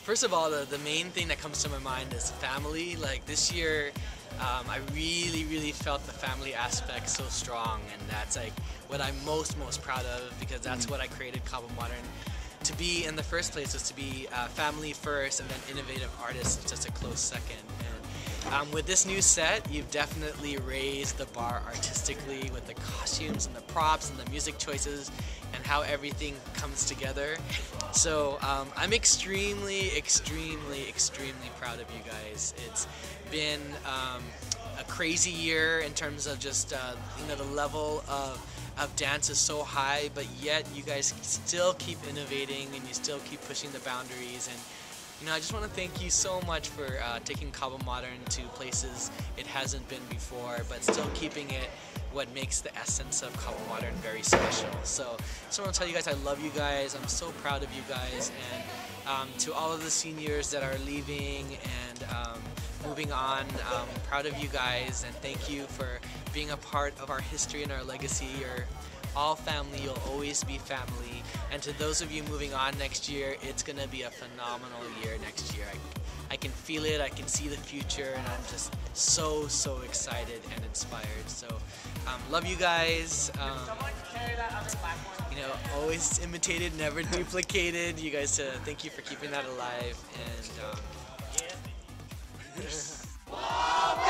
First of all, the main thing that comes to my mind is family. Like this year, I really felt the family aspect so strong, and that's like what I'm most proud of, because that's what I created Kaba Modern to be in the first place, was to be family first and then innovative artists just a close second. And with this new set, you've definitely raised the bar artistically with the costumes and the props and the music choices and how everything comes together. So I'm extremely proud of you guys. It's been a crazy year in terms of just you know, the level of dance is so high, but yet you guys still keep innovating and you still keep pushing the boundaries. And you know, I just want to thank you so much for taking Kaba Modern to places it hasn't been before, but still keeping it what makes the essence of Kaba Modern very special. So I just want to tell you guys I love you guys. I'm so proud of you guys, and to all of the seniors that are leaving and moving on, I'm proud of you guys, and thank you for being a part of our history and our legacy. You're all family, you'll always be family. And to those of you moving on next year, it's going to be a phenomenal year next year. I can feel it, I can see the future, and I'm just so excited and inspired. So love you guys. You know, always imitated, never duplicated. You guys, thank you for keeping that alive. And